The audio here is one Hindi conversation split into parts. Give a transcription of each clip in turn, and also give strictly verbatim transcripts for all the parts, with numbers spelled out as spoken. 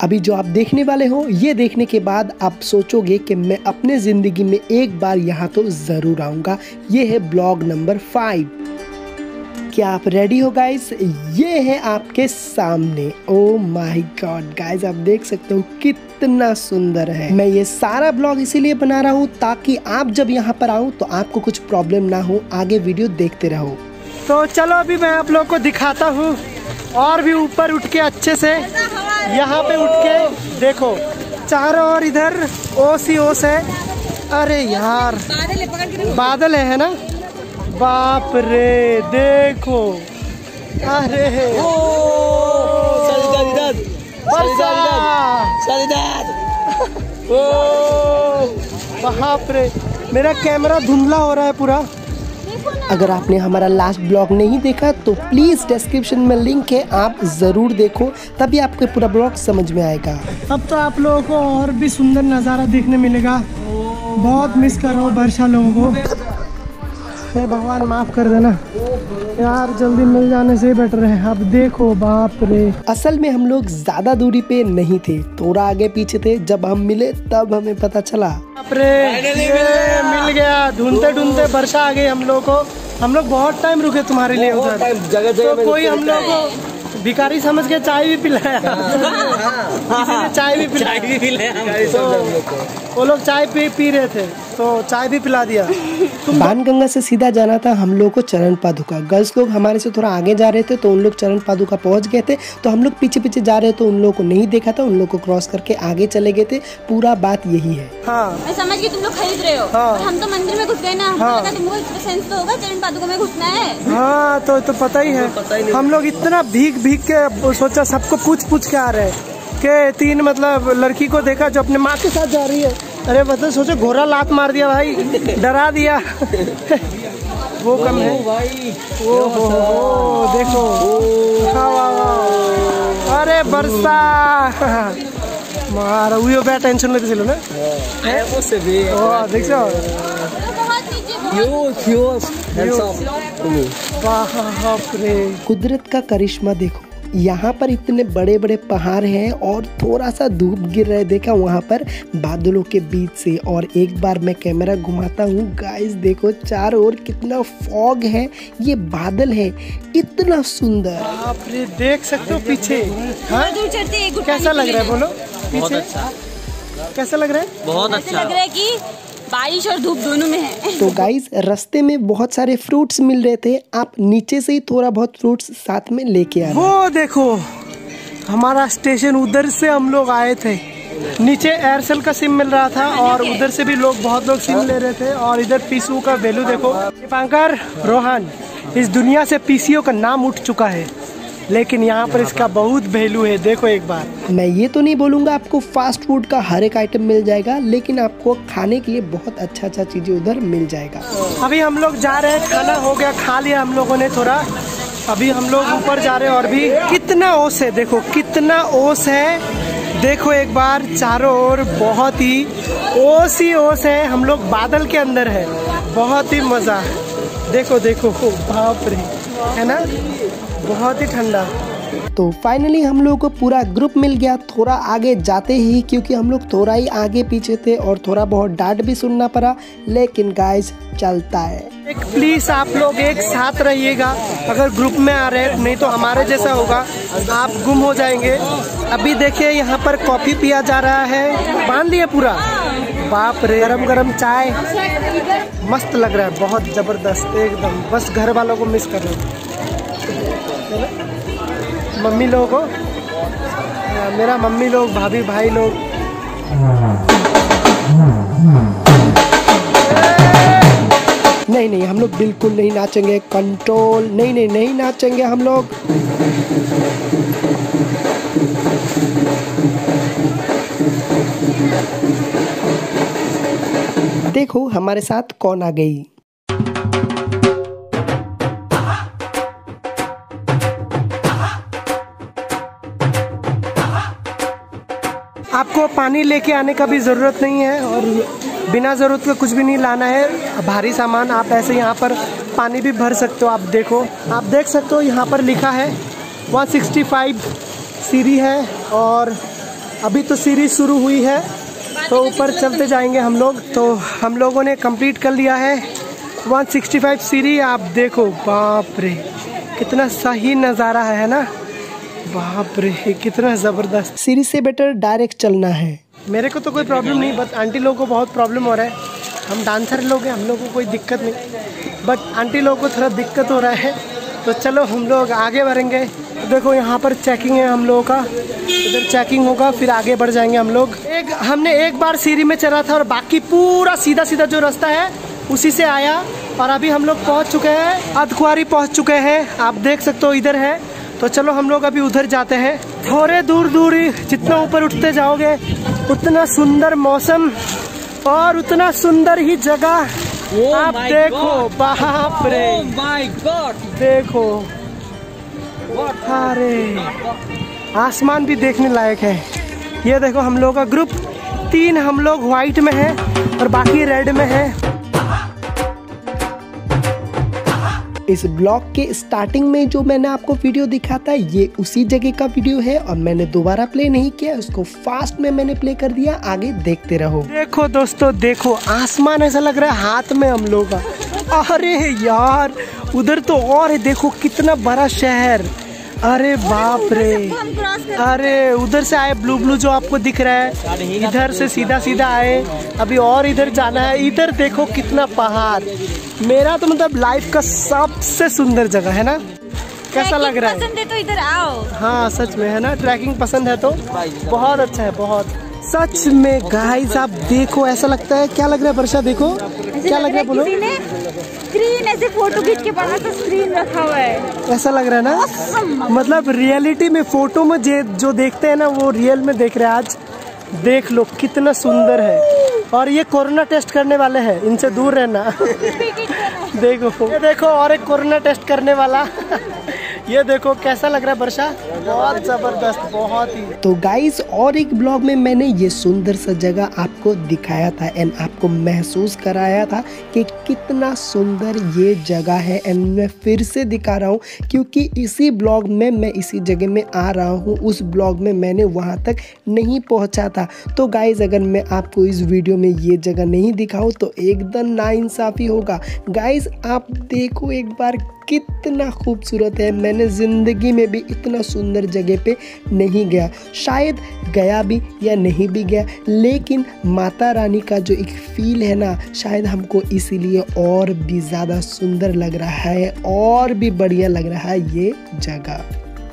अभी जो आप देखने वाले हो, ये देखने के बाद आप सोचोगे कि मैं अपने ज़िंदगी में एक बार यहाँ तो ज़रूर आऊँगा। ये है ब्लॉग नंबर फाइव। क्या आप रेडी हो गाइस? ये है आपके सामने। ओ माय गॉड गाइस, आप देख सकते हो कितना सुंदर है। मैं ये सारा ब्लॉग इसीलिए बना रहा हूँ ताकि आप जब यहाँ पर आओ तो आपको कुछ प्रॉब्लम ना हो। आगे वीडियो देखते रहो। तो चलो अभी मैं आप लोग को दिखाता हूँ और भी ऊपर उठ के अच्छे से। यहाँ पे उठ के देखो चारों ओर इधर ओस ही ओस है। अरे यार बादल है, है ना? बाप रे देखो, अरे बाप रे, मेरा कैमरा धुंधला हो रहा है पूरा। अगर आपने हमारा लास्ट ब्लॉग नहीं देखा तो प्लीज़ डिस्क्रिप्शन में लिंक है, आप ज़रूर देखो, तभी आपको पूरा ब्लॉग समझ में आएगा। अब तो आप लोगों को और भी सुंदर नज़ारा देखने मिलेगा। बहुत मिस कर रहा हूँ वर्षा लोगों को। हे भगवान माफ़ कर देना यार, जल्दी मिल जाने से बेटर है। अब देखो बाप रे, असल में हम लोग ज़्यादा दूरी पे नहीं थे, थोड़ा आगे पीछे थे। जब हम मिले तब हमें पता चला। बाप रे ये मिल गया। ढूंढते ढूंढते वर्षा आ गई हम लोग को। हम लोग बहुत टाइम रुके तुम्हारे लिए उधर। जगह जगह तो कोई हम लोग को भिखारी समझ के चाय भी पिलाया। चाय भी पिलाया भी पिलाया तो वो लोग चाय पी पी रहे थे तो चाय भी पिला दिया। बाणगंगा से सीधा जाना था हम लोग को चरण पादुका। गर्ल्स लोग हमारे से थोड़ा आगे जा रहे थे तो उन लोग चरण पादुका पहुंच गए थे, तो हम लोग पीछे पीछे जा रहे थे, तो उन लोगों को नहीं देखा था, उन लोग को क्रॉस करके आगे चले गए थे। पूरा बात यही है। हाँ मैं समझ गई तुम लोग खरीद रहे हो। हाँ। हम तो मंदिर में घुस गए ना। हाँ। तुमको सेंस तो होगा चरण पादुका में घुसना है। हाँ तो तो पता ही है। हम लोग इतना भीग भीग के सोचा, सबको पूछ पूछ के आ रहे हैं कि तीन मतलब लड़की को देखा जो अपने माँ के साथ जा रही है। अरे मतलब सोचो घोड़ा लात मार दिया भाई, डरा दिया। वो कम है भाई। ओ हो हो देखो, अरे बरसा मार हुई हो, टेंशन लेते चलो ना। वो से भी ओ देख सो कुदरत का करिश्मा देखो। यहाँ पर इतने बड़े बड़े पहाड़ हैं और थोड़ा सा धूप गिर रहा है, देखा वहाँ पर बादलों के बीच से। और एक बार मैं कैमरा घुमाता हूँ गाइस, देखो चारों ओर कितना फॉग है, ये बादल है, इतना सुंदर। आप ये देख सकते हो पीछे। हाँ? कैसा लग रहा है बोलो? पीछे कैसा लग रहा है? बहुत अच्छा लग रहा है कि बारिश और धूप दोनों में है। तो गाइस रास्ते में बहुत सारे फ्रूट्स मिल रहे थे, आप नीचे से ही थोड़ा बहुत फ्रूट्स साथ में लेके आए। वो देखो हमारा स्टेशन, उधर से हम लोग आए थे। नीचे एयरसेल का सिम मिल रहा था और उधर से भी लोग बहुत लोग सिम ले रहे थे। और इधर पीसीओ का वैल्यू देखो। दीपांकर, रोहन, इस दुनिया से पीसीओ का नाम उठ चुका है, लेकिन यहाँ पर इसका बहुत वैल्यू है। देखो एक बार, मैं ये तो नहीं बोलूँगा आपको फास्ट फूड का हर एक आइटम मिल जाएगा, लेकिन आपको खाने के लिए बहुत अच्छा अच्छा चीजें उधर मिल जाएगा। अभी हम लोग जा रहे हैं, खाना हो गया, खा लिया हम लोगों ने थोड़ा। अभी हम लोग ऊपर जा रहे हैं और भी कितना ओस है, देखो कितना ओस है। देखो एक बार चारों ओर बहुत ही ओस ही ओस है। हम लोग बादल के अंदर है, बहुत ही मजा। देखो देखो बाप रे, है ना? बहुत ही ठंडा। तो फाइनली हम लोगों को पूरा ग्रुप मिल गया थोड़ा आगे जाते ही, क्योंकि हम लोग थोड़ा ही आगे पीछे थे और थोड़ा बहुत डांट भी सुनना पड़ा, लेकिन गाइस चलता है। एक प्लीज आप लोग एक साथ रहिएगा अगर ग्रुप में आ रहे हैं, नहीं तो हमारे जैसा होगा, आप गुम हो जाएंगे। अभी देखिए यहाँ पर कॉफी पिया जा रहा है, बांध दिया पूरा। बाप रे, गरम गरम चाय मस्त लग रहा है, बहुत जबरदस्त एकदम। बस घर वालों को मिस कर रहे हैं, मम्मी लोगों को, मेरा मम्मी लोग, भाभी भाई लोग। नहीं नहीं हम लोग बिल्कुल नहीं नाचेंगे, कंट्रोल। नहीं नहीं नहीं नाचेंगे हम लोग। देखो हमारे साथ कौन आ गई। आपको पानी लेके आने का भी ज़रूरत नहीं है और बिना ज़रूरत के कुछ भी नहीं लाना है भारी सामान। आप ऐसे यहाँ पर पानी भी भर सकते हो। आप देखो, आप देख सकते हो यहाँ पर लिखा है एक सौ पैंसठ सीढ़ी है और अभी तो सीरीज शुरू हुई है तो ऊपर चलते जाएंगे हम लोग। तो हम लोगों ने कंप्लीट कर लिया है एक सौ पैंसठ सीढ़ी। आप देखो, बाप रे कितना सही नज़ारा है ना, बाप रे कितना ज़बरदस्त। सीढ़ी से बेटर डायरेक्ट चलना है। मेरे को तो कोई प्रॉब्लम नहीं, बट आंटी लोगों को बहुत प्रॉब्लम हो रहा है। हम डांसर लोग हैं, हम लोगों को कोई दिक्कत नहीं, बट आंटी लोगों को थोड़ा दिक्कत हो रहा है। तो चलो हम लोग आगे बढ़ेंगे। तो देखो यहाँ पर चेकिंग है हम लोगों का, इधर चेकिंग होगा फिर आगे बढ़ जाएंगे हम लोग। एक हमने एक बार सीढ़ी में चढ़ा था और बाकी पूरा सीधा सीधा जो रास्ता है उसी से आया। और अभी हम लोग पहुँच चुके हैं, अर्धकुंवारी पहुँच चुके हैं। आप देख सकते हो इधर है। तो चलो हम लोग अभी उधर जाते हैं। थोड़े दूर दूर ही जितना ऊपर उठते जाओगे उतना सुंदर मौसम और उतना सुंदर ही जगह। oh आप देखो, बाप रे, oh my God, देखो, अरे आसमान भी देखने लायक है। ये देखो हम लोग का ग्रुप, तीन हम लोग व्हाइट में हैं और बाकी रेड में हैं। इस ब्लॉग के स्टार्टिंग में जो मैंने आपको वीडियो दिखा था ये उसी जगह का वीडियो है और मैंने दोबारा प्ले नहीं किया, उसको फास्ट में मैंने प्ले कर दिया। आगे देखते रहो। देखो दोस्तों, देखो आसमान ऐसा लग रहा है हाथ में हम लोग का। अरे यार उधर तो और है, देखो कितना बड़ा शहर। अरे बाप रे, अरे उधर से आए ब्लू ब्लू जो आपको दिख रहा है, इधर से सीधा सीधा आए, अभी और इधर जाना है। इधर देखो कितना पहाड़। मेरा तो मतलब लाइफ का सबसे सुंदर जगह है ना। कैसा लग रहा है? पसंद है तो इधर आओ। हाँ सच में है ना, ट्रैकिंग पसंद है तो बहुत अच्छा है, बहुत सच में। गाइस आप देखो, ऐसा लगता है, क्या लग रहा है वर्षा? देखो क्या लग रहा है, बोलो। स्क्रीन ऐसे फोटो खींच के बड़ा सा स्क्रीन रखा हुआ है, ऐसा लग रहा है ना। मतलब रियलिटी में फोटो में जो देखते हैं ना वो रियल में देख रहे हैं। आज देख लो कितना सुंदर है। और ये कोरोना टेस्ट करने वाले हैं, इनसे दूर रहना। देखो ये देखो, और एक कोरोना टेस्ट करने वाला। ये देखो कैसा लग रहा है वर्षा, बहुत जबरदस्त, बहुत ही। तो गाइस और एक ब्लॉग में मैंने ये सुंदर सा जगह आपको दिखाया था एंड आपको महसूस कराया था कि कितना सुंदर ये जगह है। एंड मैं फिर से दिखा रहा हूँ क्योंकि इसी ब्लॉग में मैं इसी जगह में आ रहा हूँ। उस ब्लॉग में मैंने वहाँ तक नहीं पहुँचा था। तो गाइस अगर मैं आपको इस वीडियो में ये जगह नहीं दिखाऊँ तो एकदम नाइंसाफ़ी होगा। गाइस आप देखो एक बार, कितना खूबसूरत है। मैंने ज़िंदगी में भी इतना सुंदर जगह पे नहीं गया, शायद गया भी या नहीं भी गया, लेकिन माता रानी का जो एक फील है ना, शायद हमको इसीलिए और भी ज़्यादा सुंदर लग रहा है और भी बढ़िया लग रहा है ये जगह।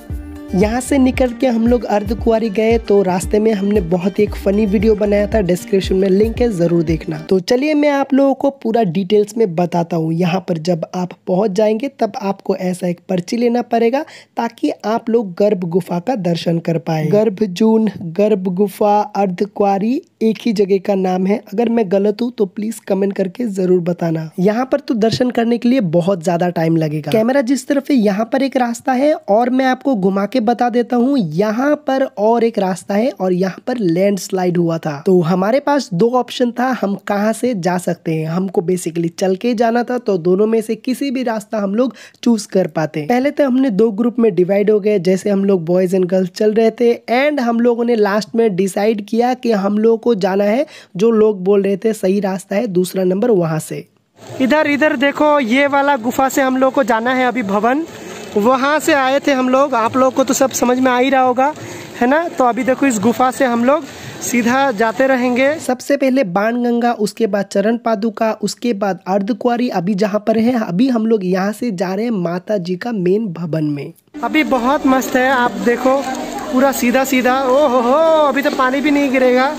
यहाँ से निकल के हम लोग अर्धकुंवारी गए तो रास्ते में हमने बहुत ही एक फनी वीडियो बनाया था, डिस्क्रिप्शन में लिंक है, ज़रूर देखना। तो चलिए मैं आप लोगों को पूरा डिटेल्स में बताता हूँ। यहाँ पर जब आप पहुँच जाएंगे तब आपको ऐसा एक पर्ची लेना पड़ेगा ताकि आप लोग गर्भ गुफा का दर्शन कर पाए। गर्भजून, गर्भ गुफा, अर्धकुंवारी एक ही जगह का नाम है। अगर मैं गलत हूँ तो प्लीज कमेंट करके जरूर बताना। यहाँ पर तो दर्शन करने के लिए बहुत ज्यादा टाइम लगेगा। कैमरा जिस तरफ है यहाँ पर एक रास्ता है और मैं आपको घुमा के बता देता हूँ, यहाँ पर और एक रास्ता है और यहाँ पर लैंडस्लाइड हुआ था। तो हमारे पास दो ऑप्शन था, हम कहाँ से जा सकते हैं। हमको बेसिकली चल के जाना था, तो दोनों में से किसी भी रास्ता हम लोग चूज कर पाते। पहले तो हमने दो ग्रुप में डिवाइड हो गए, जैसे हम लोग बॉयज एंड गर्ल्स चल रहे थे एंड हम लोगों ने लास्ट में डिसाइड किया कि हम लोग को जाना है, जो लोग बोल रहे थे सही रास्ता है, दूसरा नंबर वहां से। इधर इधर देखो, ये वाला गुफा से हम लोग को जाना है अभी भवन, वहां से आए थे हम लोग। आप लोग को तो सब समझ में आ ही रहा होगा, है ना। तो अभी देखो इस गुफा से हम लोग सीधा जाते रहेंगे। सबसे पहले बाणगंगा, उसके बाद चरण पादुका, उसके बाद अर्धकुंवारी। अभी जहाँ पर है, अभी हम लोग यहाँ से जा रहे हैं माता जी का मेन भवन में। अभी बहुत मस्त है, आप देखो पूरा सीधा सीधा। ओ हो हो, अभी तो पानी भी नहीं गिरेगा।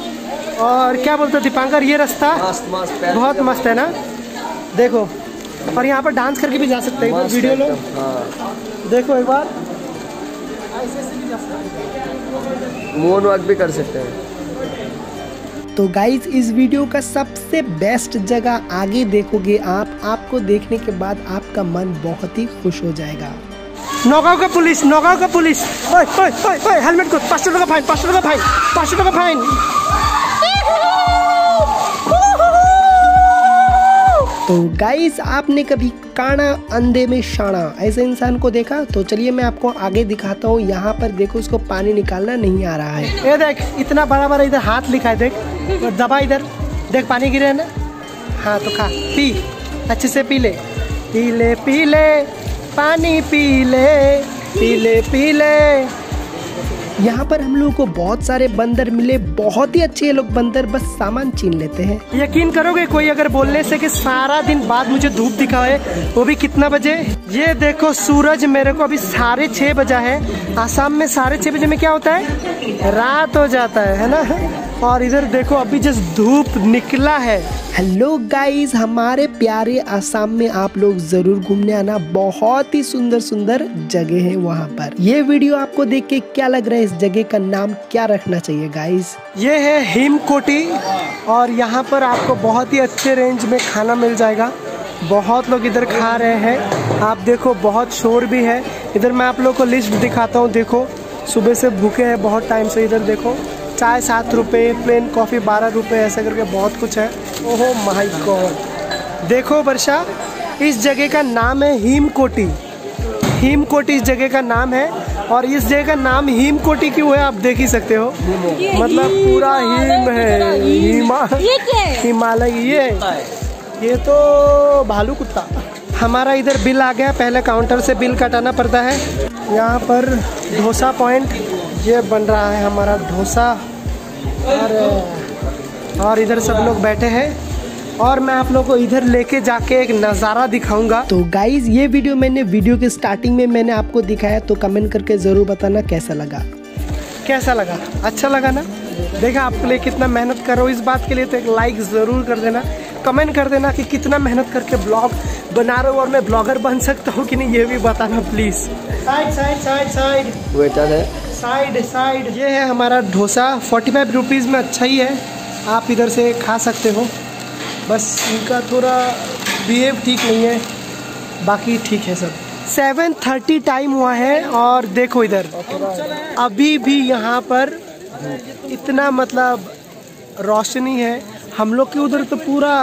और क्या बोलते दीपांकर, ये रास्ता मस्त, मस्त, बहुत मस्त है ना, देखो। और यहाँ पर डांस करके भी जा सकते हैं, वीडियो लो। हाँ। देखो एक बार ऐसे से भी जा सकते हैं, मून वॉक भी कर सकते हैं। तो गाइज इस वीडियो का सबसे बेस्ट जगह आगे देखोगे आप, आपको देखने के बाद आपका मन बहुत ही खुश हो जाएगा। नौगांव का पुलिस, नौगांव का पुलिस, ओए ओए ओए ओए, हेलमेट को पाँच सौ टका फाइन, पाँच सौ टका फाइन, पाँच सौ टका फाइन। तो तो गाइस, आपने कभी काना अंधे में शाना ऐसे इंसान को देखा? तो चलिए मैं आपको आगे दिखाता हूँ। यहाँ पर देखो, उसको पानी निकालना नहीं आ रहा है। ये देख, इतना बड़ा बड़ा इधर हाथ लिखा है, देख और दबा इधर, देख पानी गिरे है ना। हाँ तो खा, पी, अच्छे से पी ले, पी ले पी ले पानी पी ले, पी ले पी ले। यहाँ पर हम लोगों को बहुत सारे बंदर मिले, बहुत ही अच्छे लोग बंदर, बस सामान छीन लेते हैं। यकीन करोगे, कोई अगर बोलने से कि सारा दिन बाद मुझे धूप दिखा है, वो भी कितना बजे? ये देखो सूरज मेरे को अभी साढ़े छह बजा है। आसाम में साढ़े छह बजे में क्या होता है? रात हो जाता है, है ना। और इधर देखो अभी जस्ट धूप निकला है। हेलो गाइस, हमारे प्यारे आसाम में आप लोग जरूर घूमने आना, बहुत ही सुंदर सुंदर जगह है वहाँ पर। ये वीडियो आपको देख के क्या लग रहा है, इस जगह का नाम क्या रखना चाहिए गाइस? ये है हिमकोटी, और यहाँ पर आपको बहुत ही अच्छे रेंज में खाना मिल जाएगा। बहुत लोग इधर खा रहे हैं, आप देखो बहुत शोर भी है इधर। मैं आप लोग को लिस्ट दिखाता हूँ। देखो सुबह से भूखे हैं बहुत टाइम से। इधर देखो, चाय सात रुपये, प्लेन कॉफ़ी बारह रुपये, ऐसे करके बहुत कुछ है। ओहो माय गॉड। देखो वर्षा, इस जगह का नाम है हिमकोटी। हिमकोटी इस जगह का नाम है, और इस जगह का नाम हिमकोटी क्यों है आप देख ही सकते हो। मतलब पूरा हिम है, हिमा हिमालय। ये ये तो भालू कुत्ता। हमारा इधर बिल आ गया, पहले काउंटर से बिल कटाना पड़ता है। यहाँ पर डोसा पॉइंट ये बन रहा है हमारा डोसा, और और इधर सब लोग बैठे हैं, और मैं आप लोगों को इधर लेके जाके एक नज़ारा दिखाऊंगा। तो गाइज, ये वीडियो मैंने वीडियो के स्टार्टिंग में मैंने आपको दिखाया, तो कमेंट करके ज़रूर बताना कैसा लगा। कैसा लगा? अच्छा लगा ना? देखा आपके लिए कितना मेहनत कर रहा हूँ इस बात के लिए, तो एक लाइक ज़रूर कर देना, कमेंट कर देना कि कितना मेहनत करके ब्लॉग बना रहा हूँ, और मैं ब्लॉगर बन सकता हूँ कि नहीं, ये भी बताना please. Side side side side waiter है, साइड साइड। ये है हमारा डोसा, फोर्टी फाइव रुपीज़ में अच्छा ही है, आप इधर से खा सकते हो। बस इनका थोड़ा बिहेव ठीक नहीं है, बाकी ठीक है सब। सेवन थर्टी टाइम हुआ है, और देखो इधर अभी भी यहाँ पर इतना मतलब रोशनी है। हम लोग के उधर तो पूरा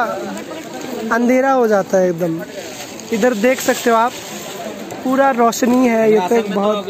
अंधेरा हो जाता है एकदम। इधर देख सकते हो आप, पूरा रोशनी है। ये तो एक बहुत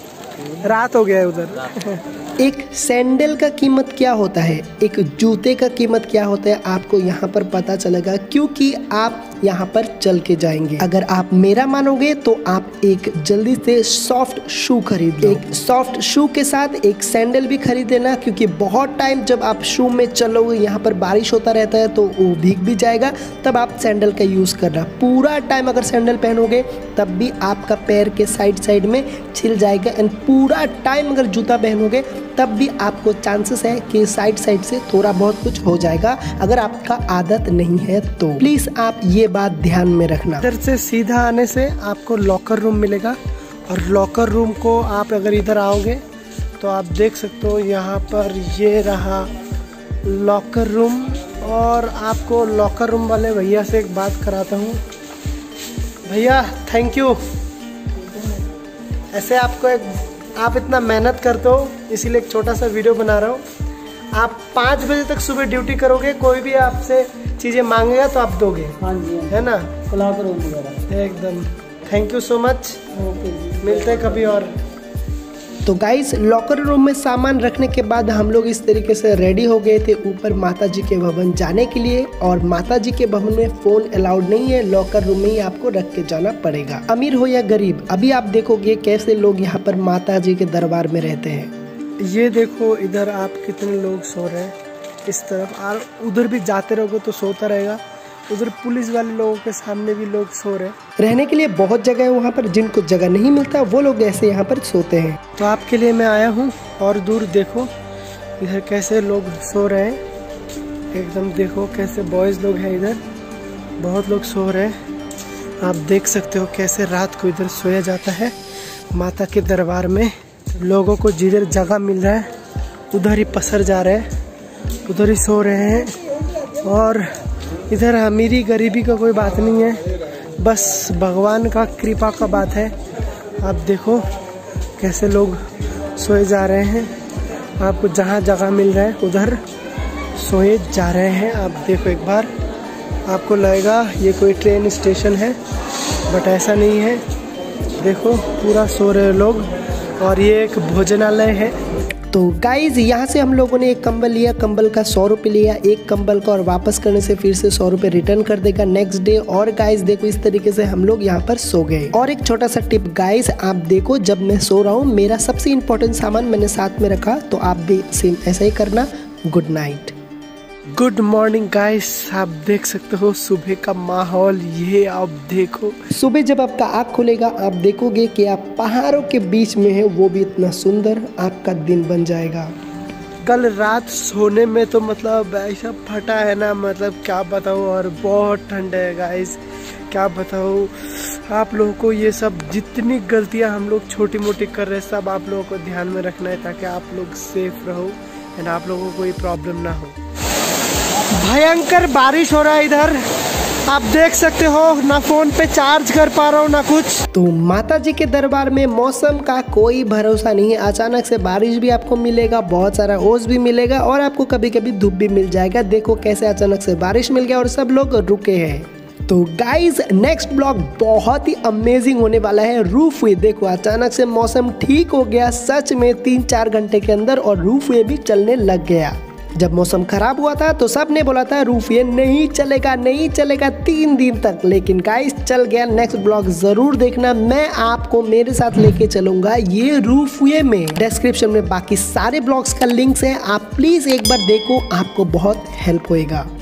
रात हो गया है उधर। एक सैंडल का कीमत क्या होता है, एक जूते का कीमत क्या होता है, आपको यहाँ पर पता चलेगा, क्योंकि आप यहाँ पर चल के जाएंगे। अगर आप मेरा मानोगे तो आप एक जल्दी से सॉफ्ट शू खरीद लो। एक सॉफ्ट शू के साथ एक सैंडल भी खरीद लेना, क्योंकि बहुत टाइम जब आप शू में चलोगे, यहाँ पर बारिश होता रहता है तो वो भीग भी जाएगा, तब आप सैंडल का यूज करना। पूरा टाइम अगर सैंडल पहनोगे तब भी आपका पैर के साइड साइड में छिल जाएगा, एंड पूरा टाइम अगर जूता पहनोगे तब भी आपको चांसेस है कि साइड साइड से थोड़ा बहुत कुछ हो जाएगा, अगर आपका आदत नहीं है तो। प्लीज आप ये बात ध्यान में रखना। इधर से सीधा आने से आपको लॉकर रूम मिलेगा, और लॉकर रूम को आप अगर इधर आओगे तो आप देख सकते हो, यहाँ पर ये रहा लॉकर रूम। और आपको लॉकर रूम वाले भैया से एक बात कराता हूँ। भैया थैंक यू, ऐसे आपको एक आप इतना मेहनत करते हो, इसीलिए एक छोटा सा वीडियो बना रहा हूँ। आप पाँच बजे तक सुबह ड्यूटी करोगे, कोई भी आपसे चीज़ें मांगेगा तो आप दोगे? हाँ जी, है ना? एकदम thank you so much. Okay, मिलते हैं कभी और। तो गाइस, लॉकर रूम में सामान रखने के बाद हम लोग इस तरीके से रेडी हो गए थे ऊपर माता जी के भवन जाने के लिए। और माता जी के भवन में फोन अलाउड नहीं है, लॉकर रूम में ही आपको रख के जाना पड़ेगा, अमीर हो या गरीब। अभी आप देखोगे कैसे लोग यहाँ पर माता जी के दरबार में रहते हैं। ये देखो इधर आप कितने लोग सो रहे हैं इस तरफ, और उधर भी जाते रहोगे तो सोता रहेगा। उधर पुलिस वाले लोगों के सामने भी लोग सो रहे हैं। रहने के लिए बहुत जगह है वहाँ पर, जिनको जगह नहीं मिलता वो लोग ऐसे यहाँ पर सोते हैं। तो आपके लिए मैं आया हूँ, और दूर देखो इधर कैसे लोग सो रहे हैं। एकदम देखो कैसे बॉयज लोग हैं, इधर बहुत लोग सो रहे हैं। आप देख सकते हो कैसे रात को इधर सोया जाता है माता के दरबार में। लोगों को जिधर जगह मिल रहा है उधर ही पसर जा रहे हैं, उधर ही सो रहे हैं। और इधर अमीरी गरीबी का कोई बात नहीं है, बस भगवान का कृपा का बात है। आप देखो कैसे लोग सोए जा रहे हैं, आपको जहाँ जगह मिल रहा है उधर सोए जा रहे हैं। आप देखो एक बार, आपको लगेगा ये कोई ट्रेन स्टेशन है, बट ऐसा नहीं है। देखो पूरा सो रहे लोग, और ये एक भोजनालय है। तो गाइज यहाँ से हम लोगों ने एक कंबल लिया, कंबल का सौ रुपये लिया एक कंबल का, और वापस करने से फिर से सौ रुपये रिटर्न कर देगा नेक्स्ट डे। और गाइज देखो इस तरीके से हम लोग यहाँ पर सो गए। और एक छोटा सा टिप गाइज, आप देखो जब मैं सो रहा हूँ मेरा सबसे इम्पोर्टेंट सामान मैंने साथ में रखा, तो आप भी सेम ऐसा ही करना। Good night, good morning guys. आप देख सकते हो सुबह का माहौल, ये आप देखो। सुबह जब आपका आँख खुलेगा आप देखोगे कि आप पहाड़ों के बीच में है, वो भी इतना सुंदर आपका दिन बन जाएगा। कल रात सोने में तो मतलब ऐसा फटा है ना, मतलब क्या बताऊँ, और बहुत ठंड है गाइस, क्या बताऊँ आप लोगों को। ये सब जितनी गलतियाँ हम लोग छोटी मोटी कर रहे हैं सब आप लोगों को ध्यान में रखना है, ताकि आप लोग सेफ रहो एंड आप लोगों को कोई प्रॉब्लम ना हो। भयंकर बारिश हो रहा है इधर, आप देख सकते हो। ना फोन पे चार्ज कर पा रहा हूँ ना कुछ। तो माता जी के दरबार में मौसम का कोई भरोसा नहीं है, अचानक से बारिश भी आपको मिलेगा, बहुत सारा ओस भी मिलेगा, और आपको कभी कभी धूप भी मिल जाएगा। देखो कैसे अचानक से बारिश मिल गया और सब लोग रुके हैं। तो गाइज नेक्स्ट ब्लॉग बहुत ही अमेजिंग होने वाला है। रूफ वे देखो अचानक से मौसम ठीक हो गया सच में तीन चार घंटे के अंदर, और रूफ वे भी चलने लग गया। जब मौसम खराब हुआ था तो सब ने बोला था रूफ वे नहीं चलेगा नहीं चलेगा तीन दिन तक, लेकिन गाइस चल गया। नेक्स्ट ब्लॉग जरूर देखना, मैं आपको मेरे साथ लेके चलूंगा ये रूफ वे में। डिस्क्रिप्शन में बाकी सारे ब्लॉग्स का लिंक्स है, आप प्लीज एक बार देखो, आपको बहुत हेल्प होएगा।